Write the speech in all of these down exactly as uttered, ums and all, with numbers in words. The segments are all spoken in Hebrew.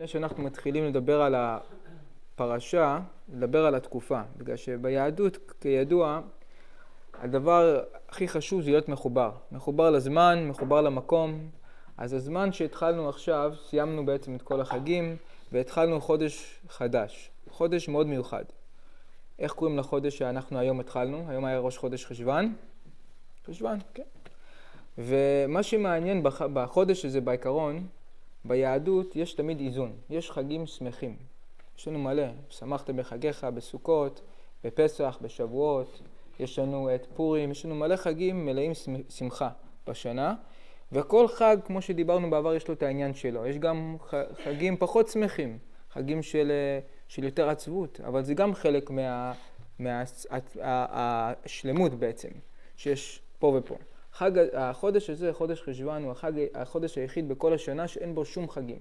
לפני שאנחנו מתחילים לדבר על הפרשה, לדבר על התקופה, בגלל שביהדות, כידוע, הדבר הכי חשוב זה להיות מחובר. מחובר לזמן, מחובר למקום. אז הזמן שהתחלנו עכשיו, סיימנו בעצם את כל החגים, והתחלנו חודש חדש. חודש מאוד מיוחד. איך קוראים לחודש שאנחנו היום התחלנו? היום היה ראש חודש חשוון. חשוון, כן. ומה שמעניין בחודש הזה בעיקרון, ביהדות יש תמיד איזון. יש חגים שמחים. יש לנו מלא. שמחת בחגיך, בסוכות, בפסח, בשבועות. יש לנו את פורים. יש לנו מלא חגים מלאים שמחה בשנה. וכל חג, כמו שדיברנו בעבר, יש לו את העניין שלו. יש גם חגים פחות שמחים. חגים של, של יותר עצבות. אבל זה גם חלק מה, מה, השלמות בעצם, שיש פה ופה. חג, החודש הזה, חודש חשוון, הוא החג, החודש היחיד בכל השנה שאין בו שום חגים.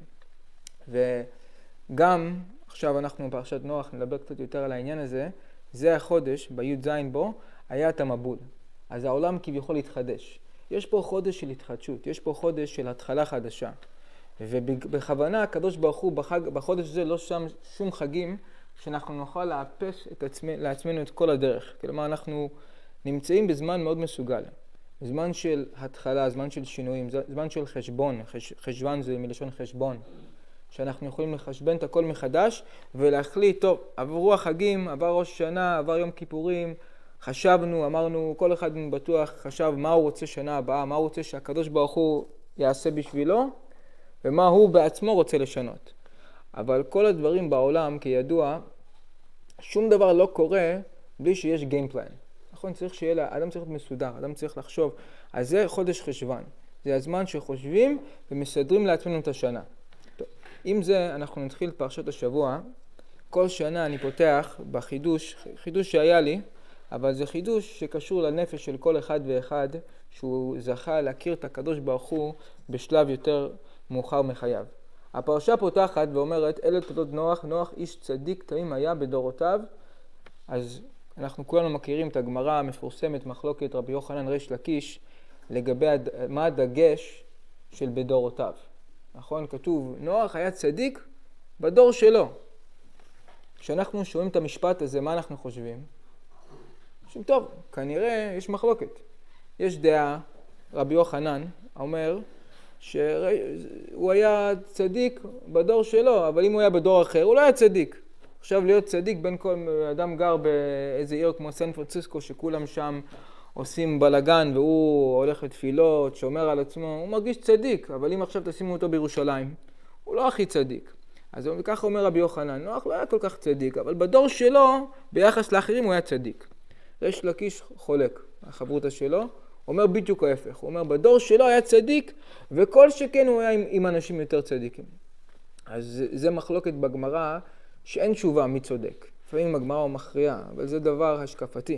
וגם, עכשיו אנחנו בפרשת נוח, נדבר קצת יותר על העניין הזה, זה החודש, בי"ז בו, היה את המבול. אז העולם כביכול התחדש. יש פה חודש של התחדשות, יש פה חודש של התחלה חדשה. ובכוונה הקדוש ברוך הוא בחג, בחודש הזה לא שם שום חגים, שאנחנו נוכל לאפס את עצמנו, לעצמנו את כל הדרך. כלומר, אנחנו נמצאים בזמן מאוד מסוגל. זמן של התחלה, זמן של שינויים, זמן של חשבון, חש, חשבון זה מלשון חשבון, שאנחנו יכולים לחשבן את הכל מחדש ולהחליט, טוב, עברו החגים, עבר ראש שנה, עבר יום כיפורים, חשבנו, אמרנו, כל אחד בטוח חשב מה הוא רוצה שנה הבאה, מה הוא רוצה שהקדוש ברוך הוא יעשה בשבילו, ומה הוא בעצמו רוצה לשנות. אבל כל הדברים בעולם, כידוע, שום דבר לא קורה בלי שיש גיימפלן. נכון, צריך שיהיה לה, אדם צריך להיות מסודר, אדם צריך לחשוב. אז זה חודש חשוון. זה הזמן שחושבים ומסדרים לעצמנו את השנה. טוב, עם זה אנחנו נתחיל פרשת השבוע. כל שנה אני פותח בחידוש, חידוש שהיה לי, אבל זה חידוש שקשור לנפש של כל אחד ואחד, שהוא זכה להכיר את הקדוש ברוך הוא בשלב יותר מאוחר מחייו. הפרשה פותחת ואומרת, אלה תולדות נוח, נוח איש צדיק תמים היה בדורותיו. אז אנחנו כולנו מכירים את הגמרא המפורסמת, מחלוקת רבי יוחנן ריש לקיש, לגבי הד... מה הדגש של בדורותיו. נכון? כתוב, נוח היה צדיק בדור שלו. כשאנחנו שומעים את המשפט הזה, מה אנחנו חושבים? חושבים, טוב, כנראה יש מחלוקת. יש דעה, רבי יוחנן אומר, שהוא היה צדיק בדור שלו, אבל אם הוא היה בדור אחר, הוא לא היה צדיק. עכשיו להיות צדיק בין כל אדם גר באיזה עיר כמו סן פרנסיסקו, שכולם שם עושים בלגן והוא הולך לתפילות, שומר על עצמו, הוא מרגיש צדיק, אבל אם עכשיו תשימו אותו בירושלים, הוא לא הכי צדיק. אז ככה אומר רבי יוחנן, נוח לא היה כל כך צדיק, אבל בדור שלו, ביחס לאחרים, הוא היה צדיק. ריש לקיש חולק, החברותא שלו, אומר בדיוק ההפך. הוא אומר, בדור שלו היה צדיק, וכל שכן הוא היה עם, עם אנשים יותר צדיקים. אז זה, זה מחלוקת בגמרא, שאין תשובה מי צודק. לפעמים הגמרא הוא מכריע, אבל זה דבר השקפתי.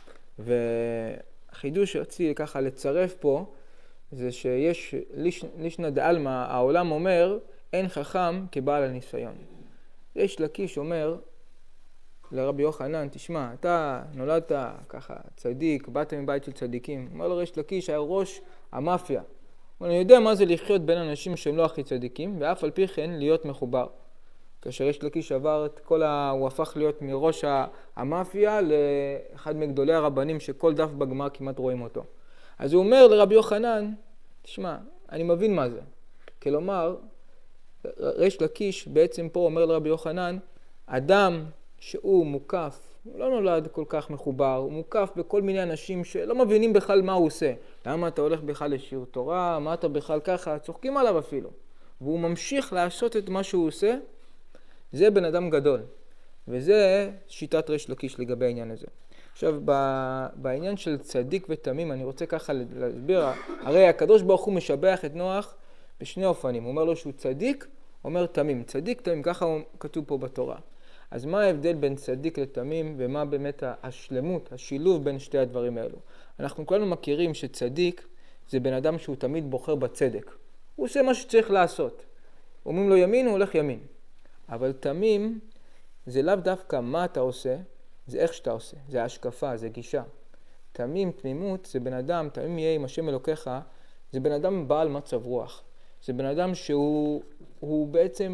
והחידוש שרציתי ככה לצרף פה, זה שיש ליש, לישנא דעלמא, העולם אומר, אין חכם כבעל הניסיון. ריש לקיש אומר לרבי יוחנן, תשמע, אתה נולדת ככה צדיק, באת מבית של צדיקים. אומר לו ריש לקיש, היה ראש המאפיה. אני יודע מה זה לחיות בין אנשים שהם לא הכי צדיקים, ואף על פי כן להיות מחובר. כאשר ריש לקיש עבר את כל ה... הוא הפך להיות מראש המאפיה לאחד מגדולי הרבנים שכל דף בגמרא כמעט רואים אותו. אז הוא אומר לרבי יוחנן, תשמע, אני מבין מה זה. כלומר, ריש לקיש בעצם פה אומר לרבי יוחנן, אדם שהוא מוקף, הוא לא נולד כל כך מחובר, הוא מוקף בכל מיני אנשים שלא מבינים בכלל מה הוא עושה. למה אתה הולך בכלל לשיעור תורה, מה אתה בכלל ככה, צוחקים עליו אפילו. והוא ממשיך לעשות את מה שהוא עושה, זה בן אדם גדול. וזה שיטת ריש לקיש לגבי העניין הזה. עכשיו, בעניין של צדיק ותמים, אני רוצה ככה להסביר, הרי הקדוש ברוך הוא משבח את נוח בשני אופנים. הוא אומר לו שהוא צדיק, אומר תמים. צדיק תמים, ככה הוא כתוב פה בתורה. אז מה ההבדל בין צדיק לתמים, ומה באמת השלמות, השילוב בין שתי הדברים האלו? אנחנו כולנו מכירים שצדיק זה בן אדם שהוא תמיד בוחר בצדק. הוא עושה מה שצריך לעשות. אומרים לו ימין, הוא הולך ימין. אבל תמים זה לאו דווקא מה אתה עושה, זה איך שאתה עושה. זה ההשקפה, זה גישה. תמים, תמימות, זה בן אדם, תמים יהיה עם השם אלוקיך, זה בן אדם בעל מצב רוח. זה בן אדם שהוא הוא בעצם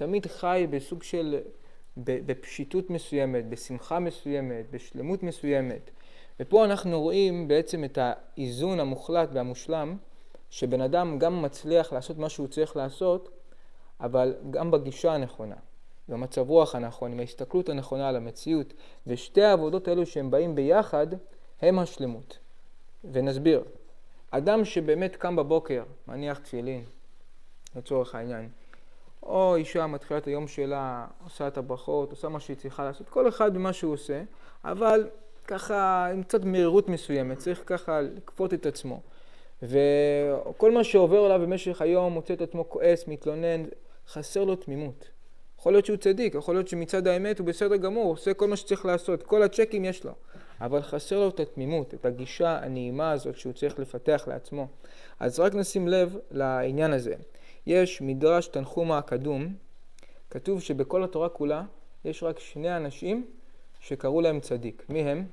תמיד חי בסוג של, בפשיטות מסוימת, בשמחה מסוימת, בשלמות מסוימת. ופה אנחנו רואים בעצם את האיזון המוחלט והמושלם, שבן אדם גם מצליח לעשות מה שהוא צריך לעשות, אבל גם בגישה הנכונה, במצב רוח הנכון, עם ההסתכלות הנכונה על המציאות. ושתי העבודות האלו שהם באים ביחד, הם השלמות. ונסביר. אדם שבאמת קם בבוקר, מניח תפילין, לצורך העניין, או אישה מתחילה את היום שלה, עושה את הברכות, עושה מה שהיא צריכה לעשות, כל אחד במה שהוא עושה, אבל ככה עם קצת מהירות מסוימת, צריך ככה לקפות את עצמו. וכל מה שעובר עליו במשך היום מוצא את עצמו כועס, מתלונן, חסר לו תמימות. יכול להיות שהוא צדיק, יכול להיות שמצד האמת הוא בסדר גמור, הוא עושה כל מה שצריך לעשות, כל הצ'קים יש לו. אבל חסר לו את התמימות, את הגישה הנעימה הזאת שהוא צריך לפתח לעצמו. אז רק נשים לב לעניין הזה. יש מדרש תנחומא הקדום, כתוב שבכל התורה כולה יש רק שני אנשים שקראו להם צדיק. מי הם?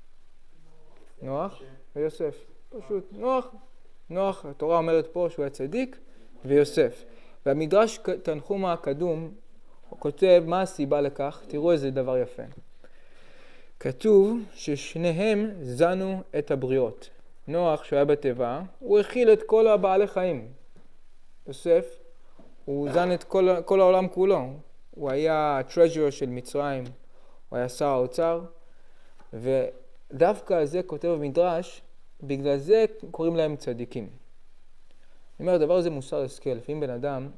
נוח ויוסף. פשוט נוח. נוח, התורה אומרת פה שהוא היה צדיק, ויוסף. והמדרש תנחומא הקדום, הוא כותב מה הסיבה לכך, תראו איזה דבר יפה. כתוב ששניהם זנו את הבריאות. נוח שהיה בטבע, הוא הכיל את כל הבעלי חיים. יוסף, הוא זן את כל, כל העולם כולו. הוא היה treasure של מצרים, הוא היה שר האוצר, ודווקא זה כותב במדרש, בגלל זה קוראים להם צדיקים. אני אומר, הדבר הזה מוסר השכל. לפעמים בן אדם,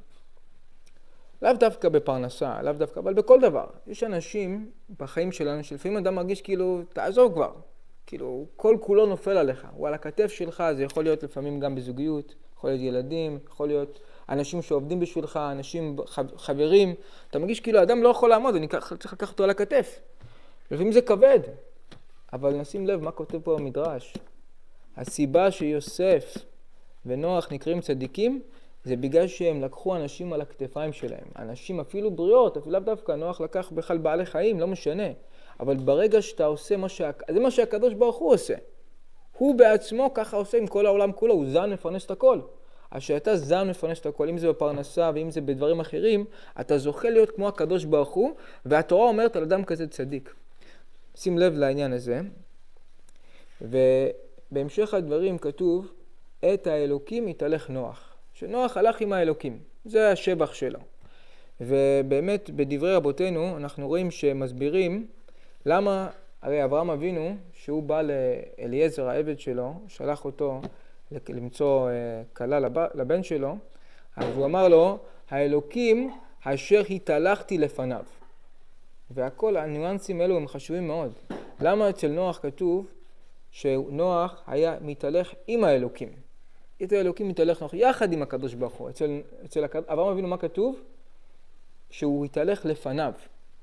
לאו דווקא בפרנסה, לאו דווקא, אבל בכל דבר. יש אנשים בחיים שלנו, שלפעמים אדם מרגיש כאילו, תעזוב כבר. כאילו, כל כולו נופל עליך. הוא על הכתף שלך, זה יכול להיות לפעמים גם בזוגיות, יכול להיות ילדים, יכול להיות אנשים שעובדים בשבילך, אנשים חברים. אתה מרגיש כאילו, האדם לא יכול לעמוד, אני צריך לקחת אותו על הכתף. לפעמים זה כבד. אבל נשים לב מה כותב פה במדרש. הסיבה שיוסף ונוח נקראים צדיקים, זה בגלל שהם לקחו אנשים על הכתפיים שלהם. אנשים אפילו בריאות, אפילו לאו דווקא, נוח לקח בכלל בעלי חיים, לא משנה. אבל ברגע שאתה עושה מה שה... זה מה שהקדוש ברוך הוא עושה. הוא בעצמו ככה עושה עם כל העולם כולו, הוא זן מפרנס את הכל. אז שאתה זן מפרנס את הכל, אם זה בפרנסה ואם זה בדברים אחרים, אתה זוכה להיות כמו הקדוש ברוך הוא, והתורה אומרת על אדם כזה צדיק. שים לב לעניין הזה. ובהמשך הדברים כתוב, את האלוקים יתהלך נוח. שנוח הלך עם האלוקים, זה השבח שלו. ובאמת בדברי רבותינו אנחנו רואים שמסבירים למה, הרי אברהם אבינו, שהוא בא לאליעזר העבד שלו, שלח אותו למצוא כלה לבן שלו, אז הוא אמר לו, האלוקים אשר התהלכתי לפניו. והכל, הניואנסים האלו הם חשובים מאוד. למה אצל נוח כתוב שנוח היה מתהלך עם האלוקים? את האלוקים מתהלך נוח יחד עם הקדוש ברוך הוא. אצל, אצל אברהם אבינו מה כתוב? שהוא התהלך לפניו.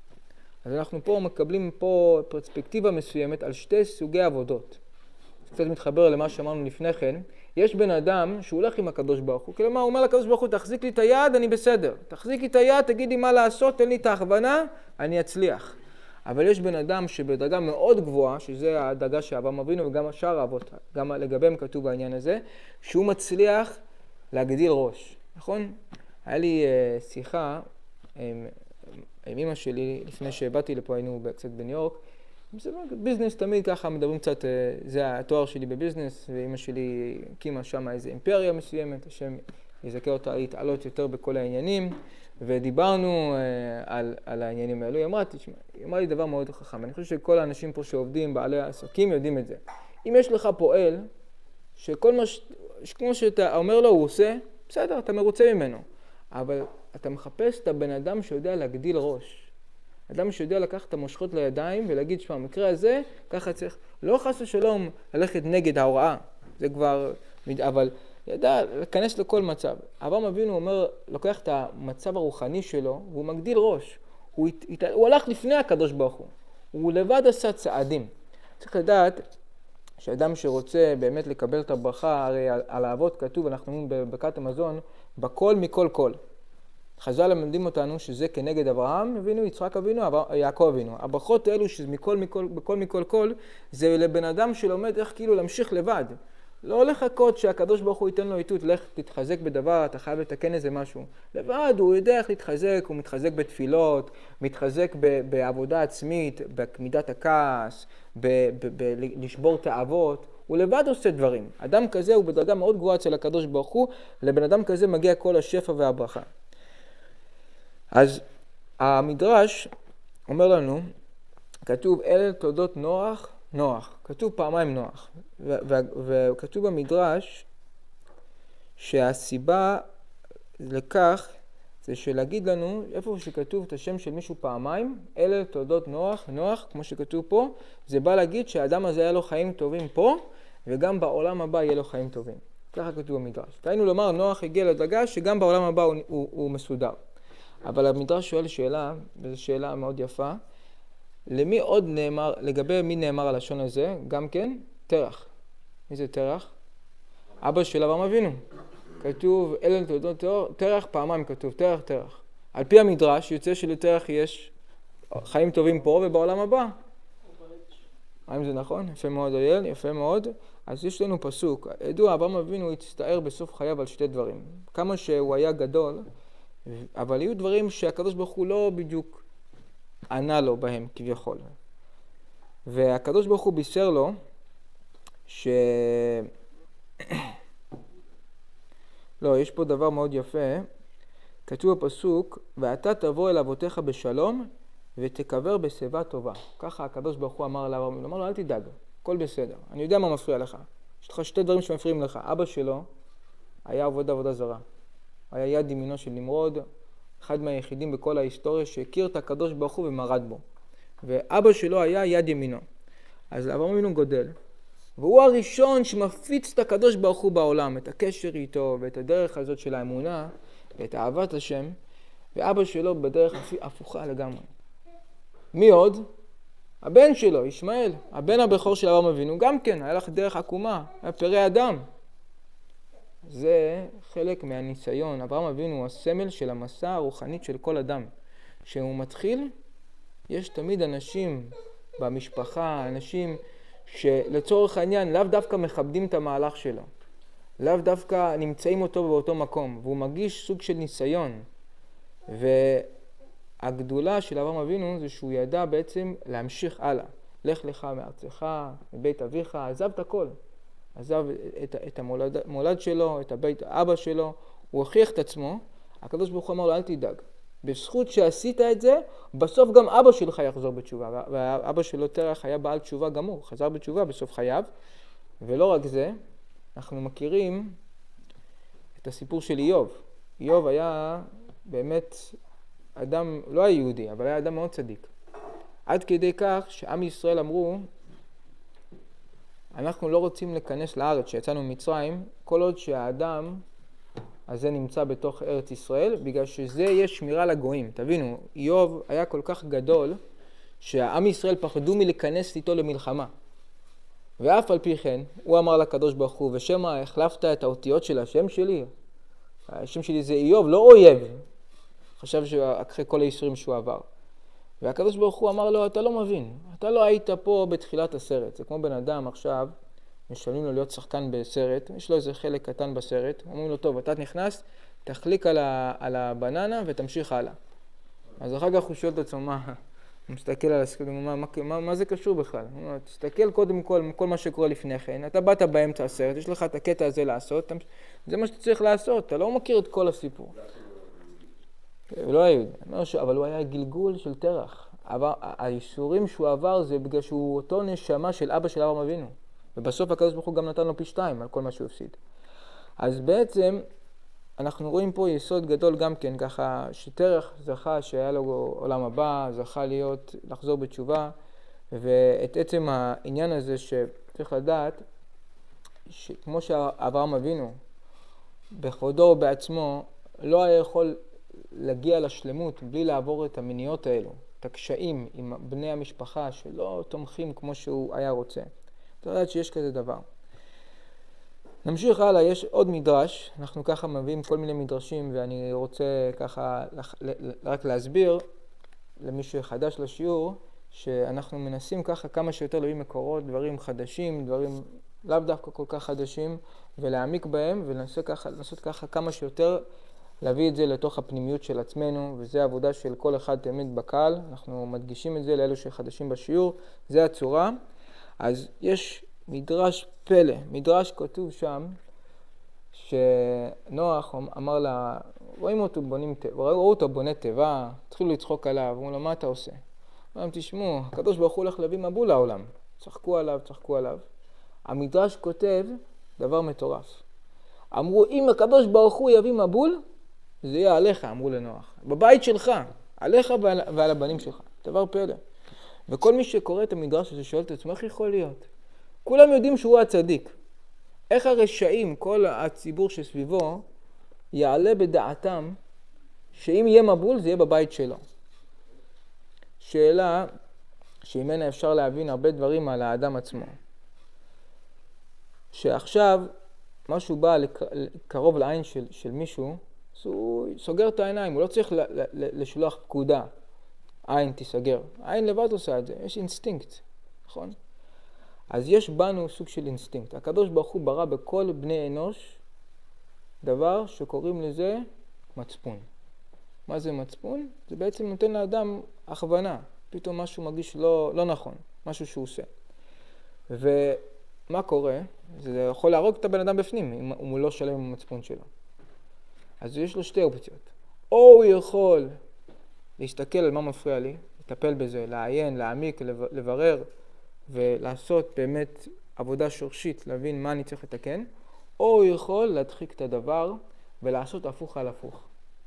אז אנחנו פה מקבלים פה פרספקטיבה מסוימת על שתי סוגי עבודות. זה קצת מתחבר למה שאמרנו לפני כן. יש בן אדם שהוא הולך עם הקדוש ברוך הוא. כלומר, הוא אומר לקדוש ברוך הוא, תחזיק לי את היד, אני בסדר. תחזיק לי את היד, תגיד לי מה לעשות, תן לי את ההכוונה, אני אצליח. אבל יש בן אדם שבדרגה מאוד גבוהה, שזה הדרגה שאברהם אבינו וגם שאר האבות, גם לגביהם כתוב בעניין הזה, שהוא מצליח להגדיל ראש. נכון? היה לי uh, שיחה עם, עם אמא שלי, לפני שבאתי לפה, היינו קצת בניו יורק. זה ביזנס תמיד ככה, מדברים קצת, uh, זה התואר שלי בביזנס, ואמא שלי הקימה שם איזו אימפריה מסוימת, השם יזכה אותה להתעלות יותר בכל העניינים. ודיברנו uh, על, על העניינים האלו. היא אמרה, תשמע, היא אמרה לי דבר מאוד חכם. אני חושב שכל האנשים פה שעובדים, בעלי העסקים, יודעים את זה. אם יש לך פועל, שכל מה ש... כמו שאתה אומר לו, הוא עושה, בסדר, אתה מרוצה ממנו. אבל אתה מחפש את הבן אדם שיודע להגדיל ראש. אדם שיודע לקחת את המושכות לידיים ולהגיד, שמע, במקרה הזה, ככה צריך, לא חס ושלום ללכת נגד ההוראה. זה כבר, אבל ידע להיכנס לכל מצב. אברהם אבינו אומר, לוקח את המצב הרוחני שלו, והוא מגדיל ראש. הוא, הוא הלך לפני הקדוש ברוך הוא. הוא לבד עשה צעדים. צריך לדעת שאדם שרוצה באמת לקבל את הברכה, הרי על, על האבות כתוב, אנחנו אומרים בברכת המזון, בכל מכל כל. חז"ל מלמדים אותנו שזה כנגד אברהם אבינו, יצחק אבינו, יעקב אבינו. הברכות האלו שזה מכל מכל, בכל מכל כל, זה לבן אדם שלומד איך כאילו להמשיך לבד. לא לחכות שהקדוש ברוך הוא ייתן לו איתות, לך תתחזק בדבר, אתה חייב לתקן איזה משהו. לבד, הוא יודע איך להתחזק, הוא מתחזק בתפילות, מתחזק ב- בעבודה עצמית, במידת הכעס, בלשבור תאוות. הוא לבד עושה דברים. אדם כזה הוא בדרגה מאוד גבוהה אצל הקדוש ברוך הוא, לבן אדם כזה מגיע כל השפע והברכה. אז המדרש אומר לנו, כתוב אלה תולדות נוח, נוח. כתוב פעמיים נוח. וכתוב במדרש שהסיבה לכך זה שלהגיד לנו, איפה שכתוב את השם של מישהו פעמיים, אלה תולדות נוח, נוח, כמו שכתוב פה, זה בא להגיד שהאדם הזה היה לו חיים טובים פה, וגם בעולם הבא יהיה לו חיים טובים. ככה כתוב במדרש. תהיינו לומר, נוח הגיע לדרגה שגם בעולם הבא הוא, הוא, הוא מסודר. אבל המדרש שואל שאלה, וזו שאלה מאוד יפה, למי עוד נאמר, לגבי מי נאמר הלשון הזה, גם כן, תרח. מי זה תרח? אבא של אברהם אבינו. כתוב, אלה תולדות תרח, פעמיים כתוב, תרח, תרח. על פי המדרש יוצא שלתרח יש חיים טובים פה ובעולם הבא. האם זה נכון? יפה מאוד אויל, יפה מאוד. אז יש לנו פסוק. ידוע, אברהם אבינו הצטער בסוף חייו על שתי דברים. כמה שהוא היה גדול, אבל היו דברים שהקדוש ברוך הוא לא בדיוק ענה לו בהם כביכול. והקדוש ברוך הוא בישר לו ש... לא, יש פה דבר מאוד יפה. כתוב בפסוק, ואתה תבוא אל אבותיך בשלום ותקבר בשיבה טובה. ככה הקדוש ברוך הוא אמר לאברהם אבינו, אמר לו, אל תדאג, הכל בסדר. אני יודע מה מפריע לך. יש לך שתי דברים שמפריעים לך. אבא שלו היה עבוד עבודה זרה. היה יד ימינו של נמרוד, אחד מהיחידים בכל ההיסטוריה שהכיר את הקדוש ברוך הוא ומרד בו. ואבא שלו היה יד ימינו. אז אברהם אבינו גודל. והוא הראשון שמפיץ את הקדוש ברוך הוא בעולם, את הקשר איתו ואת הדרך הזאת של האמונה ואת אהבת השם, ואבא שלו בדרך הפוכה לגמרי. מי עוד? הבן שלו, ישמעאל, הבן הבכור של אברהם אבינו, גם כן, היה לך דרך עקומה, היה פרא אדם. זה חלק מהניסיון. אברהם אבינו הוא הסמל של המסע הרוחנית של כל אדם. כשהוא מתחיל, יש תמיד אנשים במשפחה, אנשים שלצורך העניין לאו דווקא מכבדים את המהלך שלו. לאו דווקא נמצאים אותו באותו מקום, והוא מרגיש סוג של ניסיון. והגדולה של אברהם אבינו זה שהוא ידע בעצם להמשיך הלאה. לך לך מארצך, מבית אביך, עזב את הכל. עזב את, את המולד, המולד שלו, את הבית אבא שלו, הוא הוכיח את עצמו. הקדוש ברוך הוא אמר לו, אל תדאג. בזכות שעשית את זה, בסוף גם אבא שלך יחזור בתשובה. ואבא שלו תרח היה בעל תשובה גמור, חזר בתשובה בסוף חייו. ולא רק זה, אנחנו מכירים את הסיפור של איוב. איוב היה באמת אדם, לא היה יהודי, אבל היה אדם מאוד צדיק. עד כדי כך שעם ישראל אמרו, אנחנו לא רוצים להיכנס לארץ שיצאנו ממצרים, כל עוד שהאדם הזה נמצא בתוך ארץ ישראל, בגלל שזה יש שמירה לגויים. תבינו, איוב היה כל כך גדול, שהעם ישראל פחדו מלהיכנס איתו למלחמה. ואף על פי כן, הוא אמר לקדוש ברוך הוא, ושמה החלפת את האותיות של השם שלי? השם שלי זה איוב, לא אויב. חשב שאחרי כל הייסורים שהוא עבר. והקדוש ברוך הוא אמר לו, אתה לא מבין, אתה לא היית פה בתחילת הסרט. זה כמו בן אדם עכשיו, משלמים לו להיות שחקן בסרט, יש לו איזה חלק קטן בסרט, אומרים לו, טוב, אתה נכנס, תחליק על, ה, על הבננה ותמשיך הלאה. אז אחר כך הוא שואל את עצמו, מה, הוא מסתכל על הסרט, מה, מה, מה, מה זה קשור בכלל? הוא אומר, תסתכל קודם כל, כל מה שקורה לפני כן, אתה באת באמצע הסרט, יש לך את הקטע הזה לעשות, זה מה שאתה צריך לעשות, אתה לא מכיר את כל הסיפור. הוא לא היה, אבל הוא היה גלגול של תרח. האיסורים שהוא עבר זה בגלל שהוא אותו נשמה של אבא של אברהם אבינו. ובסוף הקדוש ברוך הוא גם נתן לו פי שתיים על כל מה שהוא הפסיד. אז בעצם אנחנו רואים פה יסוד גדול גם כן, ככה שתרח זכה שהיה לו עולם הבא, זכה להיות, לחזור בתשובה, ואת עצם העניין הזה שצריך לדעת, שכמו שאברהם אבינו בכבודו ובעצמו לא היה יכול להגיע לשלמות בלי לעבור את המיניות האלו, את הקשיים עם בני המשפחה שלא תומכים כמו שהוא היה רוצה. אתה יודעת שיש כזה דבר. נמשיך הלאה, יש עוד מדרש, אנחנו ככה מביאים כל מיני מדרשים ואני רוצה ככה רק להסביר למי שחדש לשיעור, שאנחנו מנסים ככה כמה שיותר להביא מקורות, דברים חדשים, דברים לאו דווקא כל כך חדשים, ולהעמיק בהם ולנסות ככה, לנסות ככה כמה שיותר להביא את זה לתוך הפנימיות של עצמנו, וזה העבודה של כל אחד תמיד בקהל. אנחנו מדגישים את זה לאלו שחדשים בשיעור, זה הצורה. אז יש מדרש פלא, מדרש כתוב שם, שנוח אמר לה, רואים אותו בונים, ראו אותו בונה טבע, התחילו לצחוק עליו, אמרו לו, מה אתה עושה? אמרו, תשמעו, הקדוש ברוך הוא הולך להביא מבול לעולם. צחקו עליו, צחקו עליו. המדרש כותב דבר מטורף. אמרו, אם הקדוש ברוך הוא יביא מבול, זה יהיה עליך, אמרו לנוח. בבית שלך, עליך ועל, ועל הבנים שלך. דבר פלא. וכל מי שקורא את המדרש הזה שואל את עצמו, איך יכול להיות? כולם יודעים שהוא הצדיק. איך הרשעים, כל הציבור שסביבו, יעלה בדעתם שאם יהיה מבול, זה יהיה בבית שלו. שאלה שממנה אפשר להבין הרבה דברים על האדם עצמו. שעכשיו, משהו בא קרוב לעין של, של מישהו, אז הוא סוגר את העיניים, הוא לא צריך ל, ל, ל, לשלוח פקודה. עין תיסגר. עין לבד עושה את זה, יש אינסטינקט, נכון? אז יש בנו סוג של אינסטינקט. הקדוש ברוך הוא ברא בכל בני אנוש דבר שקוראים לזה מצפון. מה זה מצפון? זה בעצם נותן לאדם הכוונה. פתאום משהו מרגיש לא, לא נכון, משהו שהוא עושה. ומה קורה? זה יכול להרוג את הבן אדם בפנים, אם הוא לא שלם עם המצפון שלו. אז יש לו שתי אופציות. או הוא יכול להסתכל על מה מפריע לי, לטפל בזה, לעיין, להעמיק, לברר, ולעשות באמת עבודה שורשית, להבין מה אני צריך לתקן, או הוא יכול להדחיק את הדבר ולעשות הפוך על הפוך.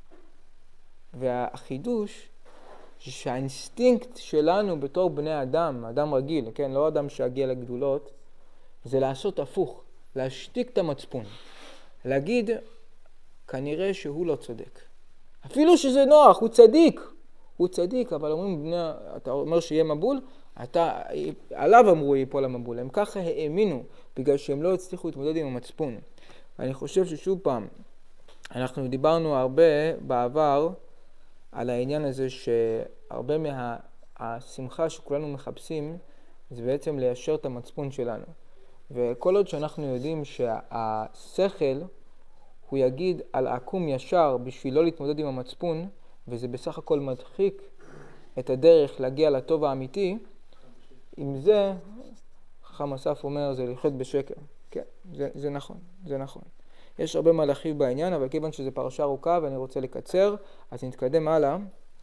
והחידוש, שהאינסטינקט שלנו בתור בני אדם, אדם רגיל, כן, לא אדם שהגיע לגדולות, זה לעשות הפוך, להשתיק את המצפון. להגיד, כנראה שהוא לא צודק. אפילו שזה נוח, הוא צדיק. הוא צדיק, אבל אומרים, בני, אתה אומר שיהיה מבול, אתה, עליו אמרו ייפול המבול. הם ככה האמינו, בגלל שהם לא הצליחו להתמודד עם המצפון. ואני חושב ששוב פעם, אנחנו דיברנו הרבה בעבר על העניין הזה שהרבה מהשמחה שכולנו מחפשים, זה בעצם ליישר את המצפון שלנו. וכל עוד שאנחנו יודעים שהשכל, הוא יגיד על עקום ישר בשביל לא להתמודד עם המצפון, וזה בסך הכל מדחיק את הדרך להגיע לטוב האמיתי, עם זה, חכם אסף אומר, זה לחיות בשקר. כן, זה, זה נכון, זה נכון. יש הרבה מה להרחיב בעניין, אבל כיוון שזו פרשה ארוכה ואני רוצה לקצר, אז נתקדם הלאה.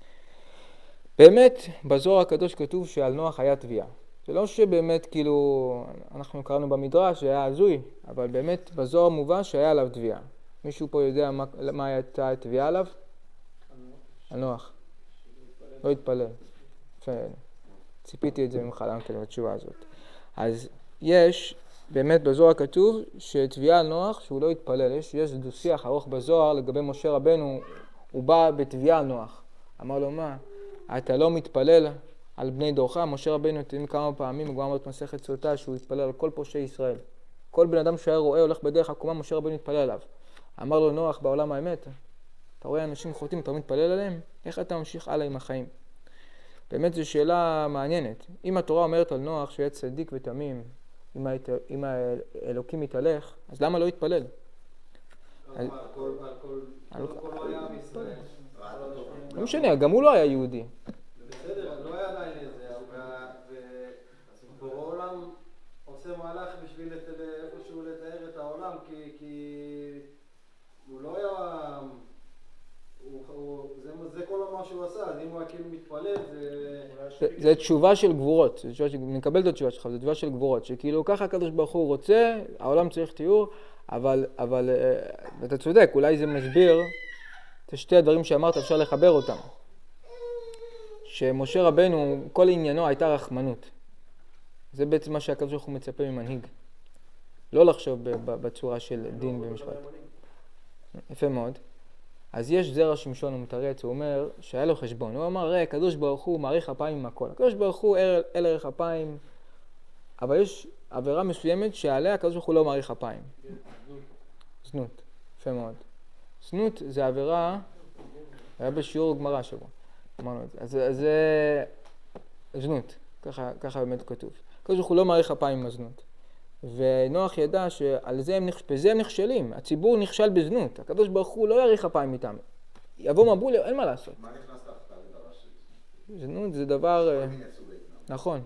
באמת, בזוהר הקדוש כתוב שעל נוח היה תביעה. זה לא שבאמת כאילו, אנחנו קראנו במדרש שהיה הזוי, אבל באמת בזוהר מובא שהיה עליו תביעה. מישהו פה יודע מה, מה הייתה התביעה עליו? על נוח. לא התפלל. ציפיתי את זה ממך לענות על התשובה הזאת. אז יש, באמת בזוהר כתוב שתביעה על נוח שהוא לא התפלל. יש, יש דו שיח ארוך בזוהר לגבי משה רבנו, הוא בא בתביעה על נוח. אמר לו, מה? אתה לא מתפלל על בני דורך? משה רבנו, אתם כמה פעמים, הוא גם אמר את מסכת סוטה שהוא התפלל על כל פושעי ישראל. כל בן אדם שהיה רואה הולך בדרך עקומה, משה רבנו התפלל עליו. אמר לו נוח בעולם האמת, אתה רואה אנשים חוטאים, אתה מתפלל עליהם? איך אתה ממשיך הלאה עם החיים? באמת זו שאלה מעניינת. אם התורה אומרת על נוח שהוא היה צדיק ותמים, אם, היית, אם האלוקים מתהלך, אז למה לא יתפלל? לא משנה, גם הוא לא היה יהודי. בסדר, לא היה עדיין איזה, ובורא עולם עושה מהלך בשביל איפשהו לתאר את העולם, כי הוא לא היה, זה כל מה שהוא עשה, אז אם הוא היה כאילו מתפלל, זה... זה תשובה של גבורות, נקבל את התשובה שלך, זה תשובה של גבורות, שכאילו ככה הקדוש ברוך הוא רוצה, העולם צריך תיאור, אבל, אבל, אתה צודק, אולי זה מסביר את שתי הדברים שאמרת, אפשר לחבר אותם. שמשה רבנו, כל עניינו הייתה רחמנות. זה בעצם מה שהקדוש ברוך הוא מצפה ממנהיג. לא לחשוב בצורה של דין ומשפט. יפה מאוד. אז יש זרע שמשון ומתרץ, הוא אומר שהיה לו חשבון. הוא אמר, ראה, הקדוש ברוך הוא מעריך אפיים עם הכל. הקדוש ברוך הוא אל ערך אפיים, אבל יש עבירה מסוימת שעליה הקדוש ברוך הוא לא מעריך אפיים. זנות. יפה מאוד. זנות זה עבירה, היה בשיעור גמרא שבו. אמרנו את זה. אז זה זנות. ככה, ככה באמת כתוב. הקדוש ברוך הוא לא מעריך אפיים עם הזנות. ונוח ידע שעל זה הם, בזה הם נכשלים. הציבור נכשל בזנות. הקדוש ברוך הוא לא יאריך אפיים איתם. יבוא מבול, אין מה לעשות. מה נכנס תחת ההגדרה שלי? זנות זה דבר... נכון.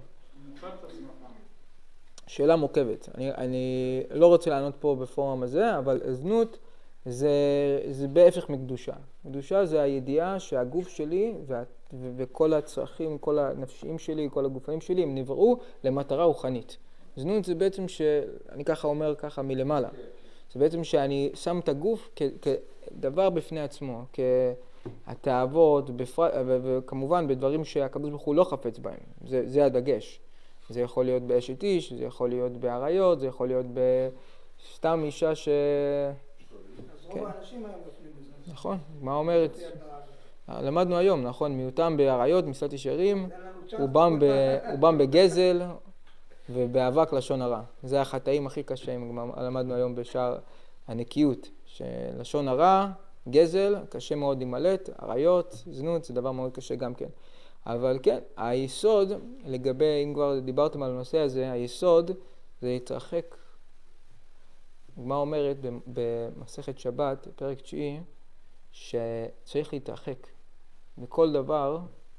שאלה מורכבת. אני, אני לא רוצה לענות פה בפורום הזה, אבל זנות זה, זה בהפך מקדושה. קדושה זה הידיעה שהגוף שלי וה, ו, וכל הצרכים, כל הנפשיים שלי, כל הגופנים שלי, הם נבראו למטרה רוחנית. זנות זה בעצם שאני ככה אומר ככה מלמעלה. זה בעצם שאני שם את הגוף כ, כדבר בפני עצמו, כהתאוות, בפרט, ו, וכמובן בדברים שהקדוש ברוך הוא לא חפץ בהם. זה, זה הדגש. זה יכול להיות באשת איש, זה יכול להיות בעריות, זה יכול להיות בסתם אישה ש... אז רוב האנשים היום נופלים בזה. נכון, מה אומרת? למדנו היום, נכון, מיעוטם בעריות, מסלט ישרים, רובם בגזל ובאבק לשון הרע. זה החטאים הכי קשים, למדנו היום בשער הנקיות, שלשון הרע, גזל, קשה מאוד להימלט, עריות, זנות, זה דבר מאוד קשה גם כן. אבל כן, היסוד, לגבי, אם כבר דיברתם על הנושא הזה, היסוד זה להתרחק. מה אומרת במסכת שבת, פרק תשיעי, שצריך להתרחק. מכל דבר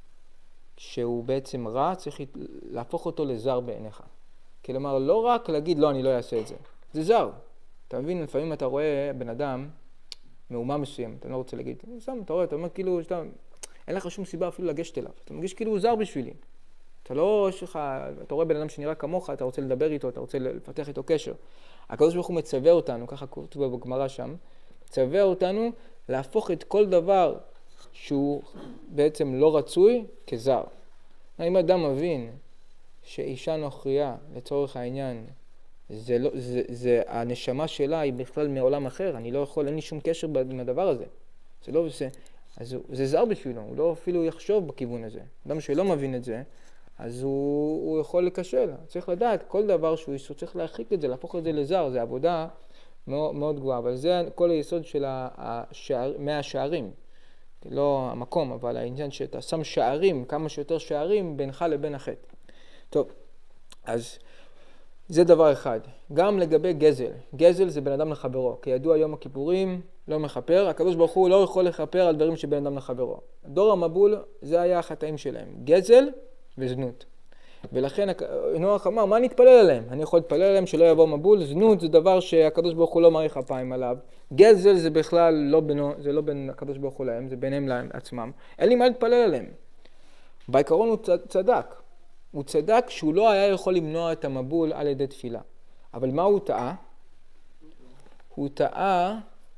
שהוא בעצם רע, צריך להפוך אותו לזר בעיניך. כלומר, לא רק להגיד, לא, אני לא אעשה את זה. זה זר. אתה מבין, לפעמים אתה רואה בן אדם מאומה מסוים, אתה לא רוצה להגיד, סתם, אתה רואה, אתה אומר כאילו, שאתה... אין לך שום סיבה אפילו לגשת אליו. אתה מרגיש כאילו הוא זר בשבילי. אתה לא, יש לך, אתה רואה בן אדם שנראה כמוך, אתה רוצה לדבר איתו, אתה רוצה לפתח איתו קשר. הקדוש ברוך הוא מצווה אותנו, ככה כתוב בגמרא שם, מצווה אותנו להפוך את כל דבר שהוא בעצם לא רצוי כזר. אם אדם מבין שאישה נוכריה, לצורך העניין, זה לא, זה, זה, הנשמה שלה היא בכלל מעולם אחר, אני לא יכול, אין לי שום קשר עם הדבר הזה. זה לא, זה, אז זה זר בשבילו, הוא לא אפילו יחשוב בכיוון הזה. אדם שלא מבין את זה, אז הוא, הוא יכול לקשל. צריך לדעת, כל דבר שהוא צריך להרחיק את זה, להפוך את זה לזר, זה עבודה מאוד, מאוד גבוהה. אבל זה כל היסוד של השער, מהשערים. לא המקום, אבל העניין שאתה שם שערים, כמה שיותר שערים בינך לבין החטא. טוב, אז זה דבר אחד. גם לגבי גזל. גזל זה בן אדם לחברו. כידוע יום הכיפורים לא מחפר. הקדוש ברוך הוא לא יכול לחפר על דברים שבן אדם לחברו. דור המבול זה היה החטאים שלהם. גזל וזנות. ולכן נוח אמר, מה נתפלל עליהם? אני יכול להתפלל עליהם שלא יבוא מבול. זנות זה דבר שהקדוש ברוך הוא לא מעריך אפיים עליו. גזל זה בכלל לא בינו, זה לא בין הקדוש ברוך הוא להם, זה ביניהם לעצמם. אין לי מה להתפלל עליהם. בעיקרון הוא צדק. הוא צדק שהוא לא היה יכול למנוע את המבול על ידי תפילה. אבל מה הוא טעה? הוא טעה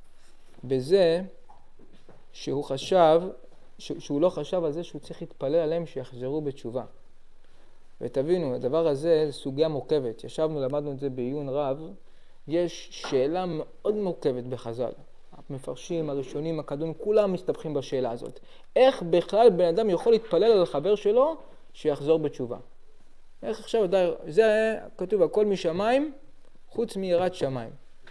בזה שהוא חשב, שהוא לא חשב על זה שהוא צריך להתפלל עליהם שיחזרו בתשובה. ותבינו, הדבר הזה זה סוגיה מורכבת. ישבנו, למדנו את זה בעיון רב. יש שאלה מאוד מורכבת בחז"ל. המפרשים, הראשונים, הקדומים, כולם מסתבכים בשאלה הזאת. איך בכלל בן אדם יכול להתפלל על חבר שלו שיחזור בתשובה? איך עכשיו, די, זה כתוב, הכל משמיים, חוץ מיראת שמיים.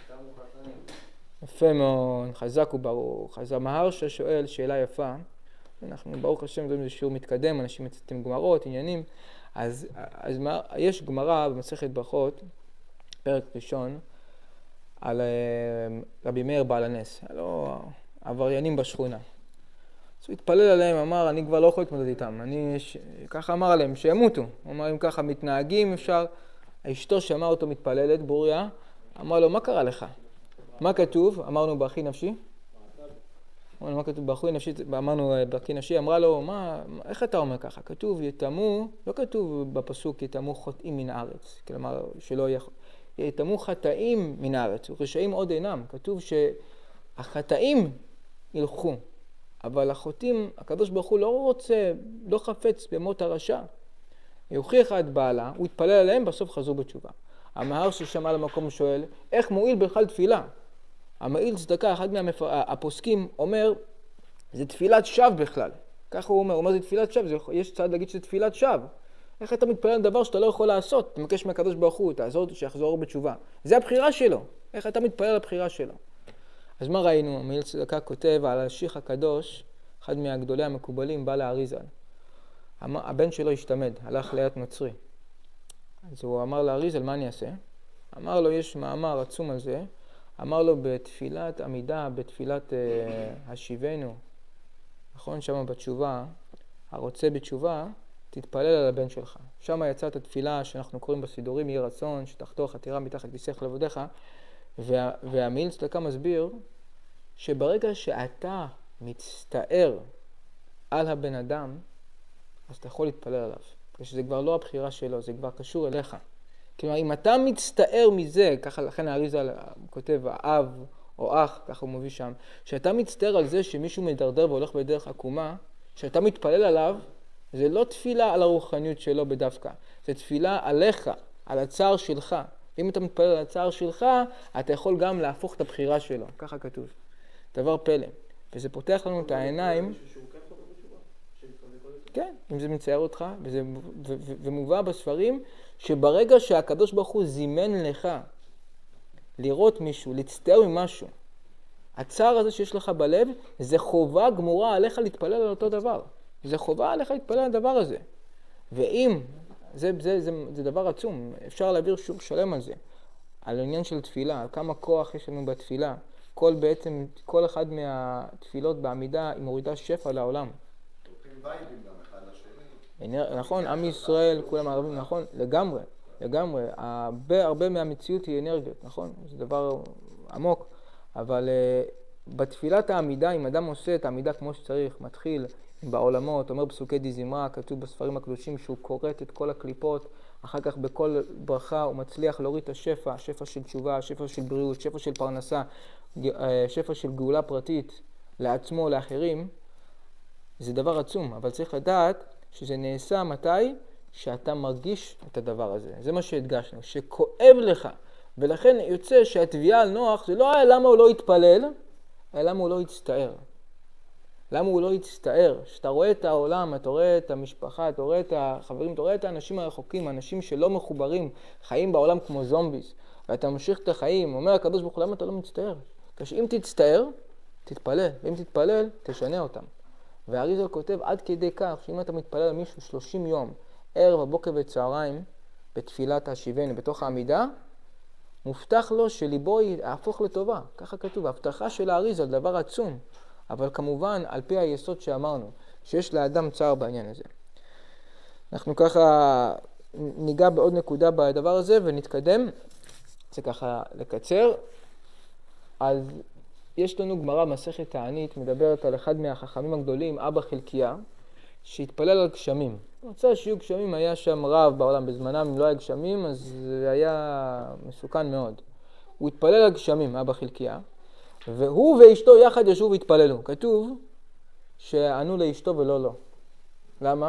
יפה מאוד, חזק וברוך. אז המהרש"א שואל שאלה יפה. אנחנו, ברוך השם, זה שיעור מתקדם, אנשים מצטטים גמרות, עניינים. אז, אז מה, יש גמרא במסכת ברכות, פרק ראשון, על רבי מאיר בעל הנס, הלא עבריינים בשכונה. אז הוא התפלל עליהם, אמר, אני כבר לא יכול להתמודד איתם. אני, ש... ככה אמר עליהם, שימותו. הוא אמר, אם ככה מתנהגים, אפשר... אשתו שמע אותו מתפללת, בוריה, אמר לו, מה קרה לך? מה כתוב? אמרנו, באחי נפשי? אמרנו, מה כתוב? באחי נפשי, אמרנו, באחי נפשי, אמרה לו, מה, איך אתה אומר ככה? כתוב, יתמו, לא כתוב בפסוק, יתמו חוטאים מן הארץ. כלומר, שלא יהיה... יתמו חטאים מן הארץ, ורשעים עוד אינם. כתוב שהחטאים ילכו. אבל החוטאים, הקדוש ברוך הוא לא רוצה, לא חפץ במות הרשע. היא הוכיחה את בעלה, הוא התפלל עליהם, בסוף חזרו בתשובה. המהרש"א ששמע למקום שואל, איך מועיל בכלל תפילה? המועיל צדקה, אחד מהפוסקים אומר, זה תפילת שווא בכלל. ככה הוא אומר, הוא אומר, זה תפילת שווא, זה, יש צד להגיד שזה תפילת שווא. איך אתה מתפלל על דבר שאתה לא יכול לעשות? אתה מבקש מהקדוש ברוך הוא, תעזור אותו שיחזור בתשובה. זה הבחירה שלו. איך אתה מתפלל על הבחירה שלו? אז מה ראינו? המועיל צדקה כותב על השיח הקדוש, אחד מהגדולי המקובלים, בא לאריזל. הבן שלו השתמד, הלך להיות נוצרי. אז הוא אמר לאריזל, מה אני אעשה? אמר לו, יש מאמר עצום על זה, אמר לו בתפילת עמידה, בתפילת uh, השיבנו, נכון? שם בתשובה, הרוצה בתשובה, תתפלל על הבן שלך. שם יצאת התפילה שאנחנו קוראים בסידורים, יהי רצון, שתחתוך חתירה מתחת כיסך לעבודך, וה, והמיל צדקה מסביר שברגע שאתה מצטער על הבן אדם, אז אתה יכול להתפלל עליו. ושזה כבר לא הבחירה שלו, זה כבר קשור אליך. כלומר, אם אתה מצטער מזה, ככה לכן האריזה כותב, האב או אח, ככה הוא מביא שם, שאתה מצטער על זה שמישהו מדרדר והולך בדרך עקומה, שאתה מתפלל עליו, זה לא תפילה על הרוחניות שלו בדווקא, זה תפילה עליך, על הצער שלך. אם אתה מתפלל על הצער שלך, אתה יכול גם להפוך את הבחירה שלו, ככה כתוב. דבר פלא. וזה פותח לנו את העיניים. כן, אם זה מצייר אותך, וזה, ו, ו, ומובא בספרים, שברגע שהקדוש ברוך הוא זימן לך לראות מישהו, להצטער ממשהו, הצער הזה שיש לך בלב, זה חובה גמורה עליך להתפלל על אותו דבר. זה חובה עליך להתפלל על הדבר הזה. ואם, זה, זה, זה, זה דבר עצום, אפשר להעביר שיעור שלם על זה, על העניין של תפילה, על כמה כוח יש לנו בתפילה. כל בעצם, כל אחד מהתפילות בעמידה היא מורידה שפע לעולם. נכון, עם ישראל, כולם ערבים, נכון, לגמרי, לגמרי. הרבה, הרבה מהמציאות היא אנרגיות, נכון? זה דבר עמוק. אבל uh, בתפילת העמידה, אם אדם עושה את העמידה כמו שצריך, מתחיל בעולמות, אומר פסוקי דזמרה, כתוב בספרים הקדושים שהוא קורט את כל הקליפות, אחר כך בכל ברכה הוא מצליח להוריד את השפע, שפע של תשובה, שפע של בריאות, שפע של פרנסה, שפע של גאולה פרטית לעצמו, לאחרים. זה דבר עצום, אבל צריך לדעת שזה נעשה מתי שאתה מרגיש את הדבר הזה. זה מה שהדגשנו, שכואב לך. ולכן יוצא שהתביעה על נוח זה לא היה למה הוא לא יתפלל, אלא למה הוא לא יצטער. למה הוא לא יצטער? שאתה רואה את העולם, אתה רואה את המשפחה, אתה רואה את החברים, אתה רואה את האנשים הרחוקים, אנשים שלא מחוברים, חיים בעולם כמו זומביס, ואתה ממשיך את החיים, אומר הקדוש ברוך הוא, למה אתה לא מצטער? כשאם תצטער, תתפלל, ואם תתפלל, תשנה אותם. והאריזל כותב עד כדי כך, שאם אתה מתפלל על מישהו שלושים יום, ערב, הבוקר וצהריים, בתפילת השיבנו, בתוך העמידה, מובטח לו שליבו יהפוך לטובה. ככה כתוב, ההבטחה של האריזל, דבר עצום. אבל כמובן, על פי היסוד שאמרנו, שיש לאדם צער בעניין הזה. אנחנו ככה ניגע בעוד נקודה בדבר הזה ונתקדם. זה ככה לקצר. אז יש לנו גמרא מסכת תענית, מדברת על אחד מהחכמים הגדולים, אבא חלקיה, שהתפלל על גשמים. הוא רצה שיהיו גשמים, היה שם רב בעולם בזמנם, אם לא היה גשמים, אז זה היה מסוכן מאוד. הוא התפלל על גשמים, אבא חלקיה, והוא ואשתו יחד ישבו והתפללו. כתוב שענו לאשתו ולא לו. למה?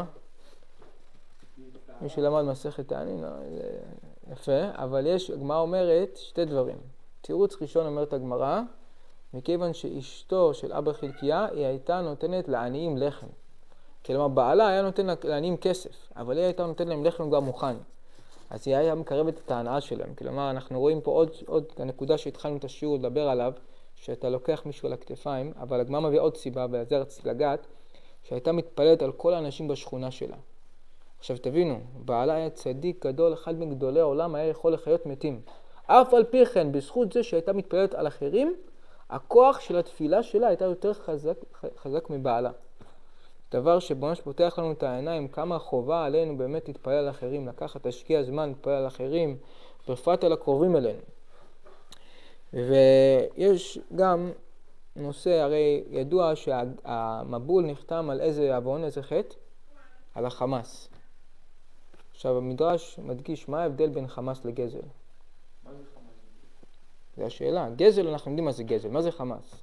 מי שלמד מסכת תענית, לא, זה יפה, אבל יש, הגמרא אומרת שתי דברים. תירוץ ראשון אומרת הגמרא, מכיוון שאשתו של אבא חלקיה היא הייתה נותנת לעניים לחם. כלומר, בעלה היה נותן לעניים כסף, אבל היא הייתה נותנת להם לחם גם מוכן. אז היא היה מקרבת את ההנאה שלהם. כלומר, אנחנו רואים פה עוד, עוד הנקודה שהתחלנו את השיעור לדבר עליו, שאתה לוקח מישהו על הכתפיים, אבל הגמרא מביא עוד סיבה, ועל זה רציתי לגעת, שהייתה מתפללת על כל האנשים בשכונה שלה. עכשיו תבינו, בעלה היה צדיק גדול, אחד מגדולי העולם היה יכול לחיות מתים. אף על פי כן, בזכות זה שהייתה מתפללת על אחרים, הכוח של התפילה שלה הייתה יותר חזק, חזק מבעלה. דבר שממש פותח לנו את העיניים, כמה חובה עלינו באמת להתפלל על אחרים, לקחת, תשקיע זמן להתפלל על אחרים, בפרט על הקרובים אלינו. ויש גם נושא, הרי ידוע שהמבול נחתם על איזה עוון, איזה חטא? על החמאס. עכשיו המדרש מדגיש מה ההבדל בין חמאס לגזל. מה זה חמאס? זו השאלה. גזל, אנחנו יודעים מה זה גזל. מה זה חמאס?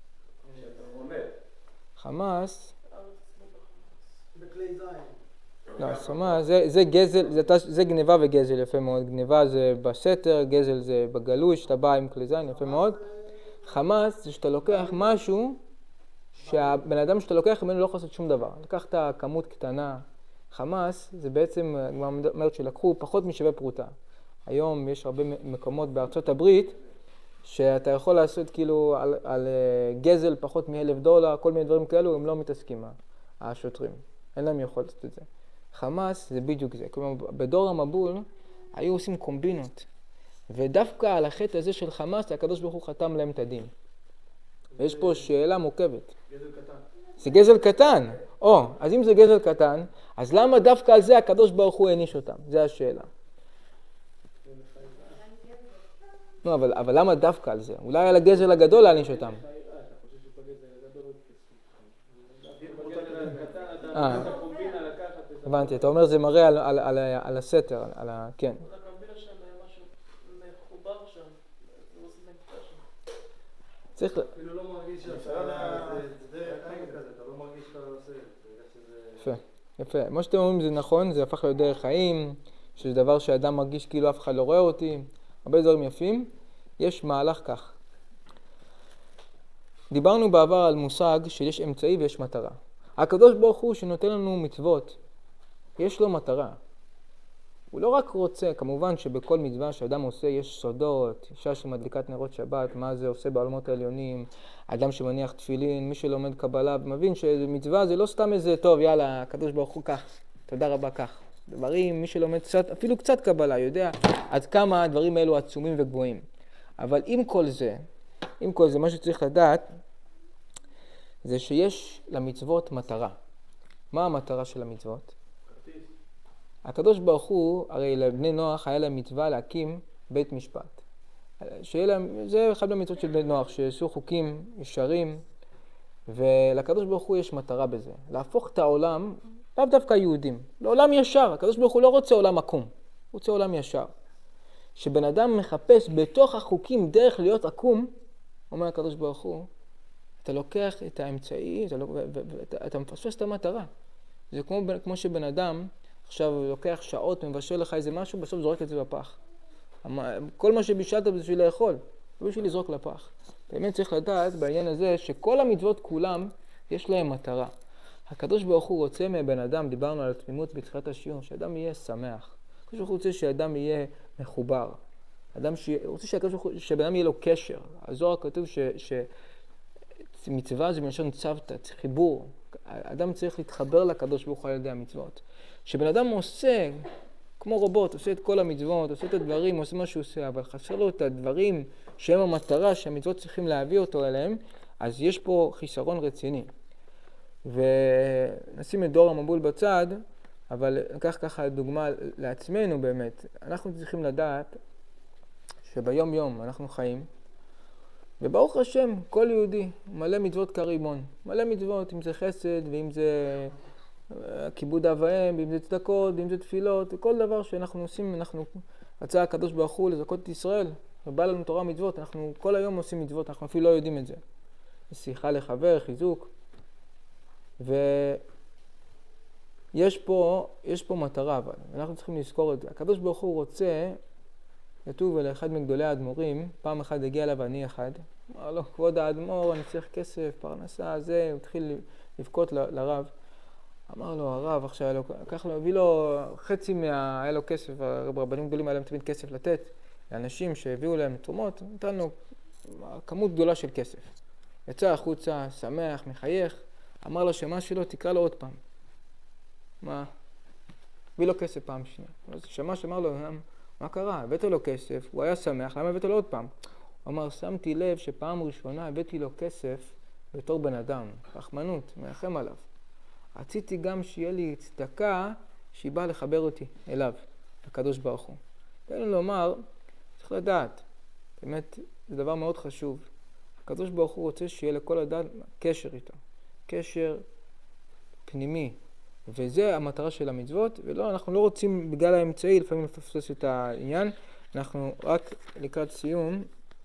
חמאס... בכלי זין. לא, חמאס, זה, זה גזל, זה, זה גניבה וגזל, יפה מאוד. גניבה זה בסתר, גזל זה בגלוי, שאתה בא עם כלי זין, יפה מאוד. חמאס זה שאתה לוקח משהו שהבן אדם שאתה לוקח ממנו לא יכול לעשות שום דבר. לקחת כמות קטנה. חמאס זה בעצם, כבר אומרת שלקחו פחות משווה פרוטה. היום יש הרבה מקומות בארצות הברית שאתה יכול לעשות כאילו על, על גזל פחות מאלף דולר, כל מיני דברים כאלו, הם לא מתעסקים, השוטרים. אין להם יכול לעשות את זה. חמאס זה בדיוק זה. כלומר, בדור המבול היו עושים קומבינות. ודווקא על החטא הזה של חמאס, הקדוש ברוך הוא חתם להם את הדין. ויש פה שאלה מורכבת. גזל קטן. זה גזל קטן. או, אז אם זה גזל קטן, אז למה דווקא על זה הקדוש ברוך הוא העניש אותם? זו השאלה. לא, אבל, אבל למה דווקא על זה? אולי על הגזל הגדול להעניש אותם. אה, הבנתי, אתה אומר זה מראה על, על, על, על הסתר, על ה... כן. צריך... אפילו לא מרגיש שאתה... זה דרך חיים כזה, אתה לא מרגיש שאתה עושה את זה. יפה, יפה. מה שאתם אומרים זה נכון, זה הפך להיות דרך חיים, שזה דבר שאדם מרגיש כאילו אף אחד לא רואה אותי, הרבה דברים יפים. יש מהלך כך. דיברנו בעבר על מושג שיש אמצעי ויש מטרה. הקדוש ברוך הוא שנותן לנו מצוות, יש לו מטרה. הוא לא רק רוצה, כמובן שבכל מצווה שאדם עושה יש סודות, אישה שמדליקת נרות שבת, מה זה עושה בעולמות העליונים, אדם שמניח תפילין, מי שלומד קבלה, מבין שמצווה זה לא סתם איזה טוב, יאללה, הקדוש ברוך הוא כך, תודה רבה כך. דברים, מי שלומד קצת, אפילו קצת קבלה, יודע עד כמה הדברים האלו עצומים וגבוהים. אבל עם כל זה, עם כל זה, מה שצריך לדעת, זה שיש למצוות מטרה. מה המטרה של המצוות? הקדוש ברוך הוא, הרי לבני נוח היה להם מצווה להקים בית משפט. שיהיה להם, זה אחד מהמצוות של בני נוח, שיעשו חוקים ישרים, ולקדוש ברוך הוא יש מטרה בזה. להפוך את העולם, לאו דווקא יהודים, לעולם ישר. הקדוש ברוך הוא לא רוצה עולם עקום, הוא רוצה עולם ישר. שבן אדם מחפש בתוך החוקים דרך להיות עקום, אומר הקדוש ברוך הוא, אתה לוקח את האמצעי, אתה, לא, ואתה, אתה מפספס את המטרה. זה כמו, כמו שבן אדם, עכשיו לוקח שעות, מבשל לך איזה משהו, בסוף זורק את זה בפח. כל מה שבישלת בשביל לאכול, לא בשביל לזרוק לפח. באמת צריך לדעת בעניין הזה שכל המצוות כולם יש להם מטרה. הקדוש ברוך הוא רוצה מבן אדם, דיברנו על התמימות בתחילת השיעור, שאדם יהיה שמח. הקדוש ברוך הוא רוצה שאדם יהיה מחובר. אדם ש... הוא רוצה שהקדוש ברוך הוא, שבן אדם יהיה לו קשר. הזוהר כתוב ש... ש... מצווה זה מלשון צוותא, חיבור. אדם צריך להתחבר לקדוש ברוך הוא על ידי המצוות. שבן אדם עושה, כמו רובוט, עושה את כל המצוות, עושה את הדברים, עושה מה שהוא עושה, אבל חסר לו את הדברים שהם המטרה שהמצוות צריכים להביא אותו אליהם, אז יש פה חיסרון רציני. ונשים את דור המבול בצד, אבל ניקח ככה דוגמה לעצמנו באמת. אנחנו צריכים לדעת שביום יום אנחנו חיים, וברוך השם, כל יהודי מלא מצוות כרימון. מלא מצוות, אם זה חסד, ואם זה כיבוד אב ואם, ואם זה צדקות, ואם זה תפילות, וכל דבר שאנחנו עושים, אנחנו רצה הקדוש ברוך הוא לזכות את ישראל, ובא לנו תורה מצוות, אנחנו כל היום עושים מצוות, אנחנו אפילו לא יודעים את זה. שיחה לחבר, חיזוק. ויש פה, יש פה מטרה, אבל אנחנו צריכים לזכור את זה. הקדוש ברוך הוא רוצה, כתוב על אחד מגדולי האדמו"רים, פעם אחד הגיע אליו אני אחד, אמר לו, כבוד האדמו"ר, אני צריך כסף, פרנסה, זה, הוא התחיל לבכות ל- לרב. אמר לו, הרב, עכשיו היה לו, כך לו, הביא לו חצי מה, היה לו כסף, הרבנים גדולים היה להם תמיד כסף לתת, לאנשים שהביאו להם תרומות, נתן לו כמות גדולה של כסף. יצא החוצה, שמח, מחייך, אמר לו שמה שלו, תקרא לו עוד פעם. מה? הביא לו כסף פעם שנייה. אז שמע שאמר לו, מה קרה? הבאת לו כסף, הוא היה שמח, למה הבאת לו עוד פעם? הוא אמר, שמתי לב שפעם ראשונה הבאתי לו כסף בתור בן אדם, רחמנות, מרחם עליו. רציתי גם שיהיה לי צדקה שהיא באה לחבר אותי אליו, לקדוש ברוך הוא. תן לי לומר, צריך לדעת, באמת זה דבר מאוד חשוב. הקדוש ברוך הוא רוצה שיהיה לכל אדם קשר איתו, קשר פנימי. וזה המטרה של המצוות, ולא, אנחנו לא רוצים בגלל האמצעי, לפעמים לפספס את העניין, אנחנו רק לקראת סיום.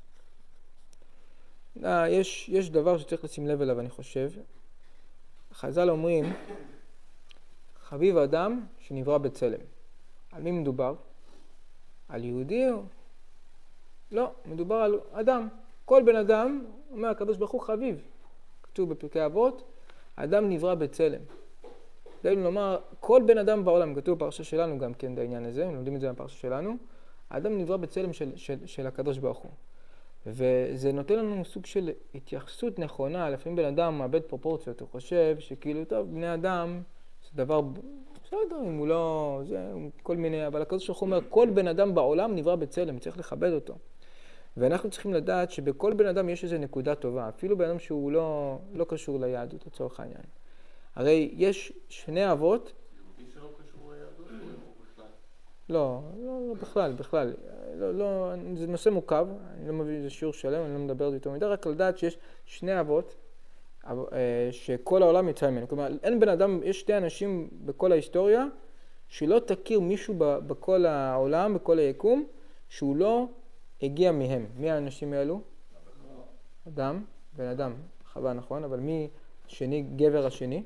לא, יש, יש דבר שצריך לשים לב אליו, אני חושב. חז"ל אומרים, חביב אדם שנברא בצלם. על מי מדובר? על יהודי? לא, מדובר על אדם. כל בן אדם, אומר הקדוש ברוך הוא חביב. כתוב בפרקי אבות, אדם נברא בצלם. דהיינו לומר, כל בן אדם בעולם, כתוב בפרשה שלנו גם כן בעניין הזה, לומדים את זה בפרשה שלנו, האדם נברא בצלם של, של, של הקדוש ברוך הוא. וזה נותן לנו סוג של התייחסות נכונה, לפעמים בן אדם מאבד פרופורציות, הוא חושב שכאילו טוב, בני אדם זה דבר, בסדר, אם הוא לא... זה כל מיני... אבל הקדוש ברוך הוא אומר, כל בן אדם בעולם נברא בצלם, צריך לכבד אותו. ואנחנו צריכים לדעת שבכל בן אדם יש איזו נקודה טובה, אפילו בן אדם שהוא לא, לא קשור ליהדות, לצורך העניין. הרי יש שני אבות... יהודי שלא קשור ליהדות או בכלל? לא, לא, לא בכלל, בכלל. לא, לא, זה נושא מורכב, אני לא מביא איזה שיעור שלם, אני לא מדבר על זה יותר מדי, רק לדעת שיש שני אבות שכל העולם יצא ממנו. כלומר, אין בן אדם, יש שתי אנשים בכל ההיסטוריה שלא תכיר מישהו בכל העולם, בכל היקום, שהוא לא הגיע מהם. מי האנשים האלו? אדם, בן אדם, חווה נכון, אבל מי השני, גבר השני?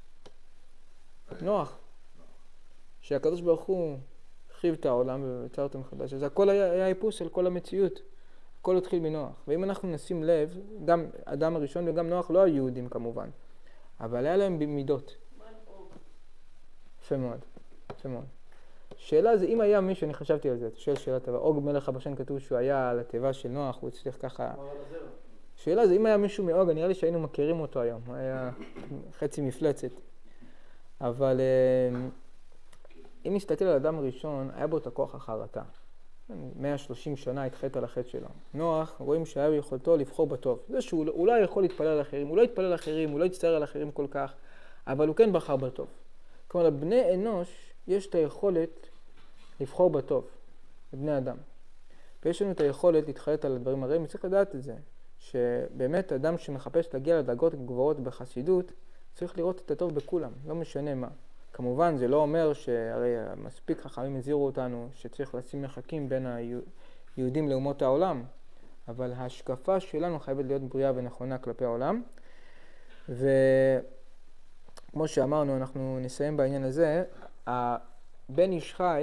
נוח. שהקדוש ברוך הוא הרחיב את העולם ויצר אותו מחדש. אז הכל היה, היה היפוס של כל המציאות. הכל התחיל מנוח. ואם אנחנו נשים לב, גם אדם הראשון וגם נוח לא היו יהודים כמובן, אבל היה להם מידות. יפה מאוד, יפה מאוד. שאלה זה, אם היה מישהו, אני חשבתי על זה, אתה שואל שאלה טובה, אוג מלך הבשן כתוב שהוא היה על התיבה של נוח, הוא הצליח ככה... שאלה זה, אם היה מישהו מאוג, נראה לי שהיינו מכירים אותו היום, הוא היה חצי מפלצת. אבל אם נסתכל על אדם הראשון, היה בו את הכוח החרטה. מאה ושלושים שנה התחת על החטא שלו. נוח, רואים שהיה ביכולתו לבחור בטוב. זה שהוא אולי יכול להתפלל על אחרים, הוא לא יתפלל על אחרים, הוא לא יצטער על אחרים כל כך, אבל הוא כן בחר בטוב. כלומר, לבני אנוש יש את היכולת לבחור בטוב, לבני אדם. ויש לנו את היכולת להתחלט על הדברים הרעים, צריך לדעת את זה, שבאמת אדם שמחפש להגיע לדרגות גבוהות בחסידות, צריך לראות את הטוב בכולם, לא משנה מה. כמובן, זה לא אומר שהרי מספיק חכמים הזהירו אותנו שצריך לשים מרחקים בין היהודים לאומות העולם, אבל ההשקפה שלנו חייבת להיות בריאה ונכונה כלפי העולם. וכמו שאמרנו, אנחנו נסיים בעניין הזה. בן איש חי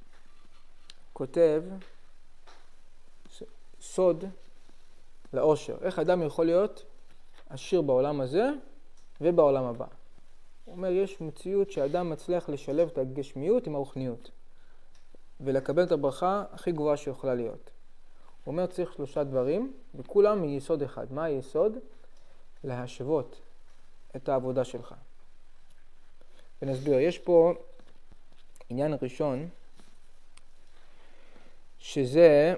כותב סוד לאושר. איך אדם יכול להיות עשיר בעולם הזה ובעולם הבא. הוא אומר, יש מציאות שאדם מצליח לשלב את הגשמיות עם הרוחניות ולקבל את הברכה הכי גבוהה שיכולה להיות. הוא אומר, צריך שלושה דברים, וכולם מיסוד אחד. מה היסוד? להשוות את העבודה שלך. ונסביר, יש פה עניין ראשון, שזה,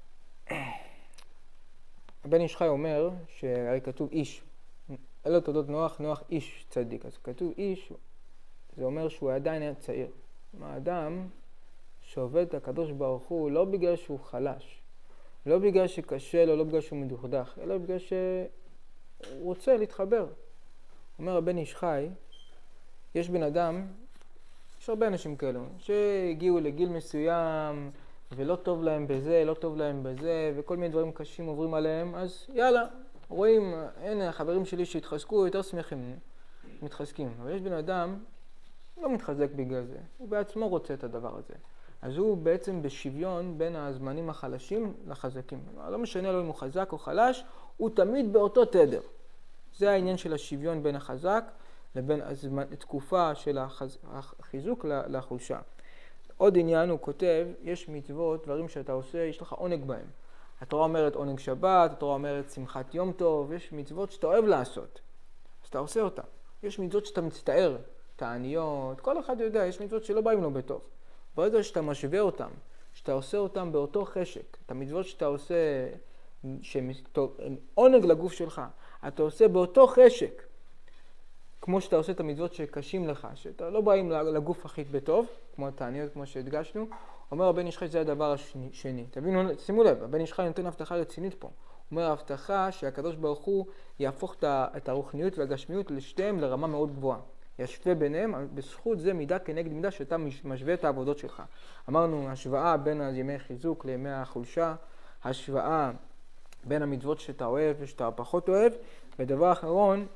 הבן איש חי אומר, שהרי כתוב איש, אלו תודות נוח, נוח איש צדיק. אז כתוב איש, זה אומר שהוא עדיין היה צעיר. האדם שעובד את הקדוש ברוך הוא לא בגלל שהוא חלש, לא בגלל שקשה לו, לא בגלל שהוא מדוכדך, אלא בגלל שהוא רוצה להתחבר. אומר הבן איש חי, יש בן אדם, יש הרבה אנשים כאלו, שהגיעו לגיל מסוים ולא טוב להם בזה, לא טוב להם בזה, וכל מיני דברים קשים עוברים עליהם, אז יאללה, רואים, הנה, החברים שלי שהתחזקו, יותר שמחים, מתחזקים. אבל יש בן אדם, לא מתחזק בגלל זה, הוא בעצמו רוצה את הדבר הזה. אז הוא בעצם בשוויון בין הזמנים החלשים לחזקים. לא משנה לו אם הוא חזק או חלש, הוא תמיד באותו תדר. זה העניין של השוויון בין החזק לבין הזמן, תקופה של החז... החיזוק לחולשה. עוד עניין הוא כותב, יש מצוות, דברים שאתה עושה, יש לך עונג בהם. התורה אומרת עונג שבת, התורה אומרת שמחת יום טוב, יש מצוות שאתה אוהב לעשות, אז אתה עושה אותה. יש מצוות שאתה מצטער, תעניות, כל אחד יודע, יש מצוות שלא באים לו בטוב. ברגע שאתה משווה אותם, שאתה עושה אותם באותו חשק, את המצוות שאתה עושה, שהן עונג לגוף שלך, אתה עושה באותו חשק, כמו שאתה עושה את המצוות שקשים לך, שאתה לא באים לגוף הכי בטוב, כמו התעניות, כמו שהדגשנו, אומר הבן איש חי, זה הדבר השני. תבינו, שימו לב, הבן איש חי נותן הבטחה רצינית פה. הוא אומר, ההבטחה שהקדוש ברוך הוא יהפוך את הרוחניות והגשמיות לשתיהם לרמה מאוד גבוהה. ישווה ביניהם, בזכות זה מידה כנגד מידה שאתה משווה את העבודות שלך. אמרנו, השוואה בין ימי חיזוק לימי החולשה, השוואה בין המצוות שאתה אוהב ושאתה פחות אוהב, ודבר אחרון,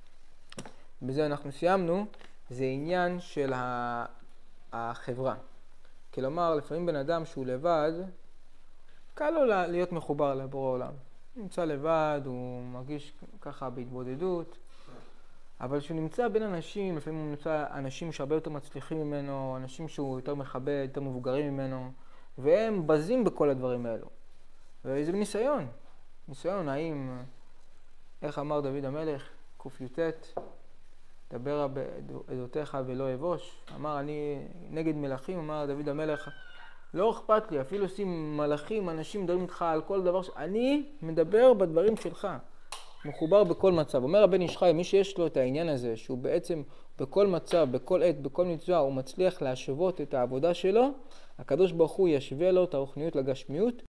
בזה אנחנו סיימנו, זה עניין של החברה. כלומר, לפעמים בן אדם שהוא לבד, קל לו להיות מחובר לבורא עולם. הוא נמצא לבד, הוא מרגיש ככה בהתבודדות, אבל כשהוא נמצא בין אנשים, לפעמים הוא נמצא אנשים שהרבה יותר מצליחים ממנו, אנשים שהוא יותר מכבד, יותר מבוגרים ממנו, והם בזים בכל הדברים האלו. וזה ניסיון. ניסיון, האם, איך אמר דוד המלך, קופיוטט, דבר עדותיך ולא אבוש. אמר, אני נגד מלכים, אמר דוד המלך, לא אכפת לי, אפילו עושים מלכים, אנשים מדברים איתך על כל דבר, ש... אני מדבר בדברים שלך, מחובר בכל מצב. אומר הבן איש חי, מי שיש לו את העניין הזה, שהוא בעצם בכל מצב, בכל עת, בכל מצווה, הוא מצליח להשוות את העבודה שלו, הקדוש ברוך הוא ישווה לו את הרוחניות לגשמיות,